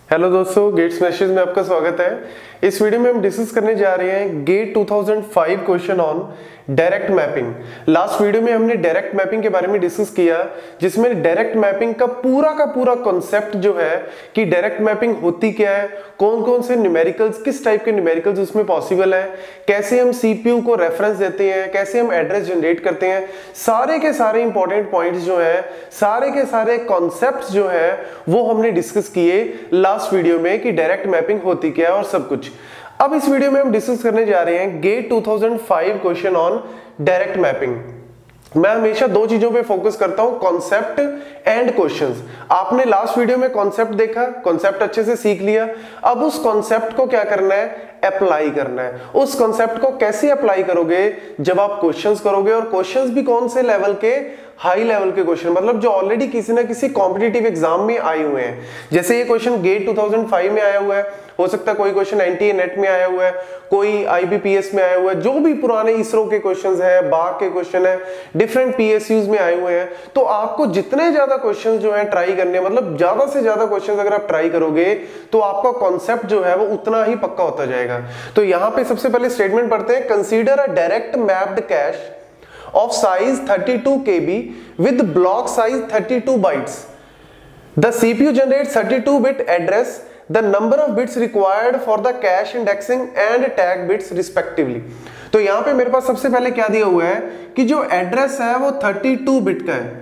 Hello दोस्तों, gate smashers में आपका स्वागत है। इस वीडियो में हम डिस्कस करने जा रहे हैं GATE 2005 question on direct mapping. Last video में हमने डायरेक्ट मैपिंग के बारे में डिस्कस किया, जिसमें डायरेक्ट मैपिंग का पूरा कॉन्सेप्ट जो है कि डायरेक्ट मैपिंग होती क्या है, कौन कौन से न्यूमेरिकल्स, किस टाइप के न्यूमेरिकल्स उसमें पॉसिबल है, कैसे हम सीपीयू को रेफरेंस देते हैं, कैसे हम एड्रेस जनरेट करते हैं, सारे के सारे इंपॉर्टेंट पॉइंट्स जो है, सारे के सारे कॉन्सेप्ट्स जो है वो हमने डिस्कस किए लास्ट वीडियो में कि डायरेक्ट मैपिंग होती क्या है और सब कुछ। अब इस वीडियो में हम डिस्कस करने जा रहे हैं GATE 2005 question on direct mapping. मैं हमेशा दो चीजों पे फोकस करता हूं, कॉन्सेप्ट एंड क्वेश्चंस। आपने लास्ट वीडियो में कॉन्सेप्ट देखा, कॉन्सेप्ट अच्छे से सीख लिया। अब उस कॉन्सेप्ट को क्या करना है, अप्लाई करना है। उस कॉन्सेप्ट को कैसे अप्लाई करोगे, जब आप क्वेश्चंस करोगे, और क्वेश्चंस भी कौन से लेवल के, हाई लेवल के क्वेश्चन, मतलब जो ऑलरेडी किसी ना किसी कॉम्पिटिटिव एग्जाम में आए हुए हैं। जैसे ये क्वेश्चन गेट 2005 में आया हुआ है, हो सकता है कोई क्वेश्चन एनटीए नेट में आया हुआ है, कोई आईबीपीएस में आया हुआ है, जो भी पुराने इसरो के क्वेश्चंस है, बाग के क्वेश्चन है, डिफरेंट पीएसयूज में आए हुए हैं। तो आपको जितने ज्यादा क्वेश्चंस जो है ट्राई करने, मतलब ज्यादा से ज्यादा क्वेश्चंस अगर आप ट्राई करोगे तो आपका कॉन्सेप्ट जो है वो उतना ही पक्का होता जाएगा। तो यहाँ पे सबसे पहले स्टेटमेंट पढ़ते हैं, consider a direct mapped cache of size 32 KB with block size 32 bytes. The CPU generates 32-bit address, the number of bits required for the cache indexing and tag bits respectively. तो यहां पे मेरे पास सबसे पहले क्या दिया हुआ है कि जो एड्रेस है वो 32 बिट का है।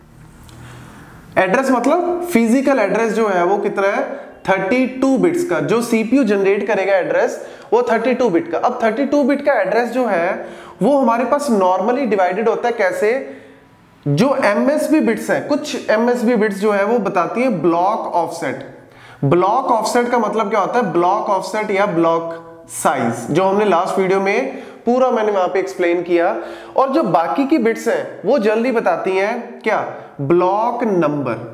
एड्रेस मतलब फिजिकल एड्रेस जो है वो कितना है, 32 बिट्स का। जो सीपीयू जनरेट करेगा एड्रेस वो 32 बिट का। अब 32 बिट का एड्रेस जो है वो हमारे पास नॉर्मली डिवाइडेड होता है कैसे, जो एमएसबी बिट्स है, कुछ एमएसबी बिट्स जो है वो बताती है ब्लॉक ऑफसेट। ब्लॉक ऑफसेट का मतलब क्या होता है, ब्लॉक ऑफसेट या ब्लॉक साइज, जो हमने लास्ट वीडियो में पूरा मैंने वहां पे एक्सप्लेन किया। और जो बाकी की बिट्स हैं वो जल्दी बताती हैं क्या, ब्लॉक नंबर,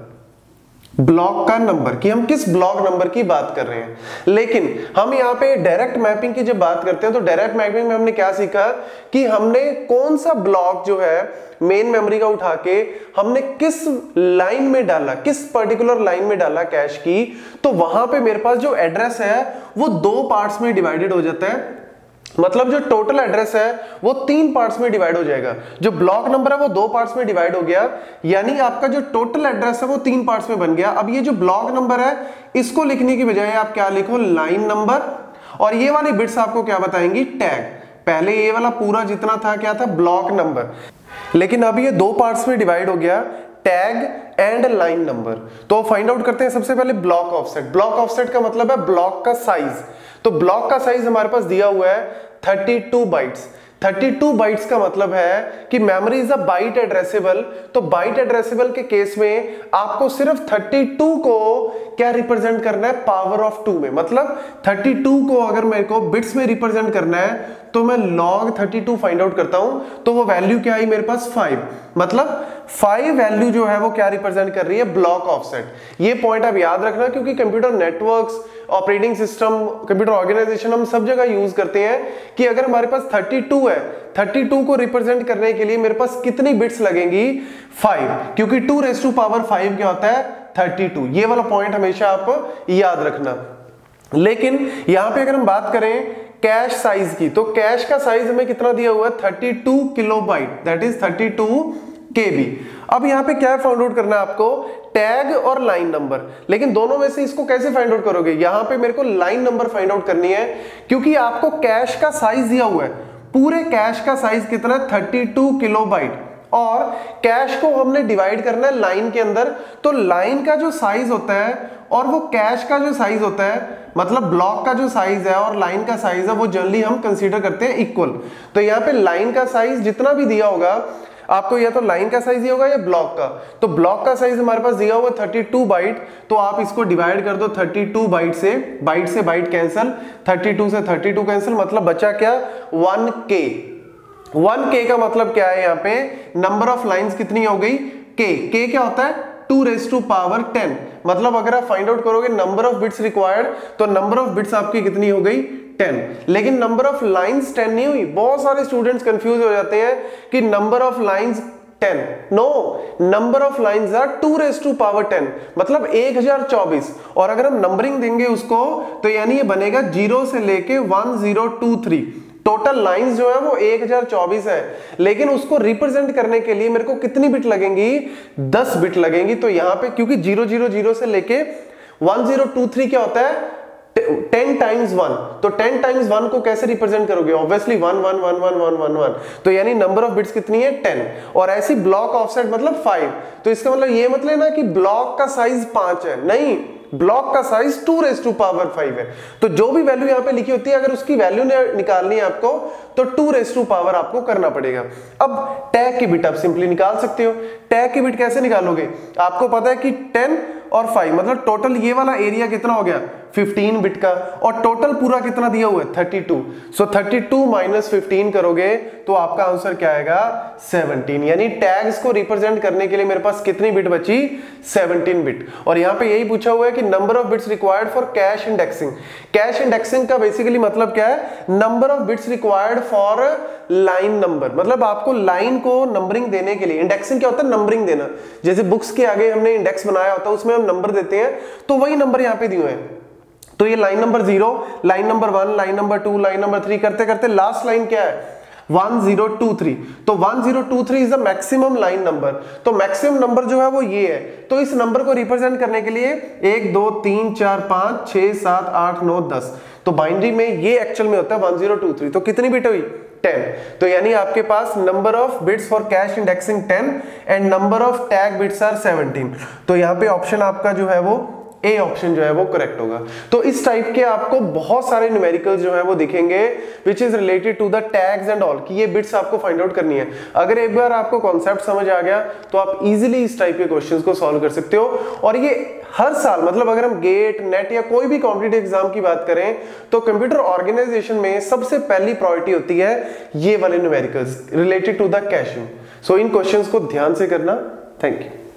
ब्लॉक का नंबर, कि हम किस ब्लॉक नंबर की बात कर रहे हैं। लेकिन हम यहाँ पे डायरेक्ट मैपिंग की जब बात करते हैं तो डायरेक्ट मैपिंग में हमने क्या सीखा कि हमने कौन सा ब्लॉक जो है मेन मेमोरी का उठा के हमने किस लाइन में डाला, किस पर्टिकुलर लाइन में डाला कैश की, तो वहां पे मेरे पास जो एड्रेस है वो दो पार्ट्स में डिवाइडेड हो जाता है। मतलब जो टोटल एड्रेस है वो तीन पार्ट्स में डिवाइड हो जाएगा। जो ब्लॉक नंबर है वो दो पार्ट्स में डिवाइड हो गया, यानी आपका जो टोटल एड्रेस है वो तीन पार्ट्स में बन गया। अब ये जो ब्लॉक नंबर है इसको लिखने की बजाय आप क्या लिखो, लाइन नंबर, और ये वाली बिट्स आपको क्या बताएंगी, टैग। पहले ये वाला पूरा जितना था क्या था, ब्लॉक नंबर, लेकिन अब ये दो पार्ट्स में डिवाइड हो गया, टैग एंड लाइन नंबर। तो फाइंड आउट करते हैं सबसे पहले ब्लॉक ऑफसेट। ब्लॉक ऑफसेट का मतलब है ब्लॉक का साइज। तो ब्लॉक का साइज हमारे पास दिया हुआ है 32 बाइट्स। 32 बाइट्स का मतलब है कि memory is a byte addressable. तो बाइट एड्रेसेबल के केस में आपको सिर्फ 32 को क्या रिप्रेजेंट करना है, पावर ऑफ 2 में। मतलब 32 को अगर मेरे को बिट्स में रिप्रेजेंट करना है तो मैं log 32 फाइंड आउट करता हूं, तो वो वैल्यू क्या आई मेरे पास, 5। मतलब 5 वैल्यू जो है वो क्या रिप्रेजेंट कर रही है, ब्लॉक ऑफसेट। ये पॉइंट आप याद रखना, क्योंकि computer networks, operating system, computer organisation हम सब जगह यूज करते हैं कि अगर हमारे पास 32 है, 32 को रिप्रेजेंट करने के लिए मेरे पास कितनी बिट्स लगेंगी, 5, क्योंकि 2 रेज़ टू पावर 5 क्या होता है, 32। ये वाला पॉइंट हमेशा आप याद रखना। लेकिन यहां पे अगर हम बात करें कैश साइज की, तो कैश का साइज हमें कितना दिया हुआ है, 32 किलोबाइट, दैट इज 32 KB। अब यहाँ पे क्या फाइंड आउट करना है आपको, टैग और लाइन नंबर। लेकिन दोनों में से इसको कैसे फाइंड आउट करोगे, यहाँ पे मेरे को लाइन नंबर फाइंड आउट करनी है, क्योंकि आपको कैश का साइज दिया हुआ है। पूरे कैश का साइज कितना है, 32 किलोबाइट, और कैश को हमने डिवाइड करना है लाइन के अंदर। तो लाइन का जो साइज होता है और वो कैश का जो साइज होता है, मतलब ब्लॉक का जो साइज है और लाइन का साइज है, वो जनरली हम कंसीडर करते हैं इक्वल। तो यहाँ पे लाइन का साइज जितना भी दिया होगा आपको, या तो लाइन का साइज दिया होगा या ब्लॉक का। तो ब्लॉक का साइज हमारे पास दिया हुआ 32 बाइट, तो आप इसको डिवाइड कर दो 32 बाइट से बाइट कैंसिल, 32 से 32 कैंसिल, मतलब बचा क्या, 1K। 1K का मतलब क्या है, यहाँ पे नंबर ऑफ लाइंस कितनी हो गई, K क्या होता है, 2 रेज़ टू पावर 10। मतलब अगर आप फाइंड आउट करोगे नंबर ऑफ बिट्स रिक्वायर्ड, तो नंबर ऑफ बिट्स आपकी कितनी हो गई, 10। लेकिन नंबर ऑफ लाइंस 10 नहीं हुई। बहुत सारे स्टूडेंट्स कंफ्यूज हो जाते हैं कि number of lines 10? No, number of lines are 2 raised to power 10, मतलब 1024। और अगर हम नंबरिंग देंगे उसको तो यानी ये बनेगा 0 से लेके 1023। टोटल लाइंस जो है वो 1024 है, लेकिन उसको रिप्रेजेंट करने के लिए मेरे को कितनी बिट लगेंगी? 10 बिट लगेंगी। तो यहां पे क्योंकि 000 से लेके 1023 क्या होता है? 10 टाइम्स 1, तो 10 टाइम्स 1 को कैसे रिप्रेजेंट करोगे? ऑब्वियसली 1 1 1 1 1 1 1, तो यानी नंबर ऑफ बिट्स कितनी है? 10। और ऐसी ब्लॉक ऑफसेट मतलब 5, तो इसका मतलब ये मतलब है ना कि ब्लॉक का साइज 5 है, नहीं, ब्लॉक का साइज 2 raised to power 5 है। तो जो भी वैल्यू यहां पे लिखी होती है, अगर उसकी वैल्यू निकालनी है आपको तो 2 raised to power आपको करना पड़ेगा। अब टैग की बिट आप सिंपली निकाल सकते हो। टैग की बिट कैसे निकालोगे? आपको पता है कि 10 और 5 मतलब टोटल ये वाला एरिया कितना हो गया? 15 बिट का, और टोटल पूरा कितना दिया हुआ है? 32। सो 32 माइनस 15 करोगे तो आपका आंसर क्या आएगा? 17। यानी टैग्स को रिप्रेजेंट करने के लिए मेरे पास कितनी बिट बची? 17 बिट। और यहां पे यही पूछा हुआ है कि number of bits required for cache indexing. Cache indexing का बेसिकली मतलब क्या है? Number of bits required for line number, मतलब आपको लाइन को नंबरिंग देने के लिए। इंडेक्सिंग क्या होता है? नंबरिंग देना। जैसे बुक्स के आगे हमने इंडेक्स बनाया होता है, उसमें हम नंबर देते हैं, तो वही नंबर यहां पे दिए हुए हैं। तो ये line number 0, line number 1, line number 2, line number 3 करते करते लास्ट लाइन क्या है? 1023। तो 1023 is the maximum line number. तो मैक्सिमम नंबर जो है वो ये है। तो इस नंबर को रिप्रेजेंट करने के लिए 1 2 3 4 5 6 7 8 9 10, तो बाइनरी में ये एक्चुअल में होता है 1023। तो कितनी बिट हुई? 10। तो यानी आपके पास number of bits for cache indexing 10 and number of tag bits are 17। तो यहाँ पे ऑप्शन आपका जो है वो ए ऑप्शन जो है वो करेक्ट होगा। तो इस टाइप के आपको बहुत सारे न्यूमेरिकल्स जो है वो दिखेंगे which is related to the tags and all, कि ये बिट्स आपको फाइंड आउट करनी है। अगर एक बार आपको कॉन्सेप्ट समझ आ गया तो आप इजीली इस टाइप के क्वेश्चंस को सॉल्व कर सकते हो। और ये हर साल, मतलब अगर हम गेट, नेट या कोई भी कॉम्पिटिटिव एग्जाम की बात करें तो कंप्यूटर ऑर्गेनाइजेशन में सबसे पहली प्रायोरिटी होती है ये वाले numericals related to the caching. So इन क्वेश्चंस को ध्यान से करना। Thank you.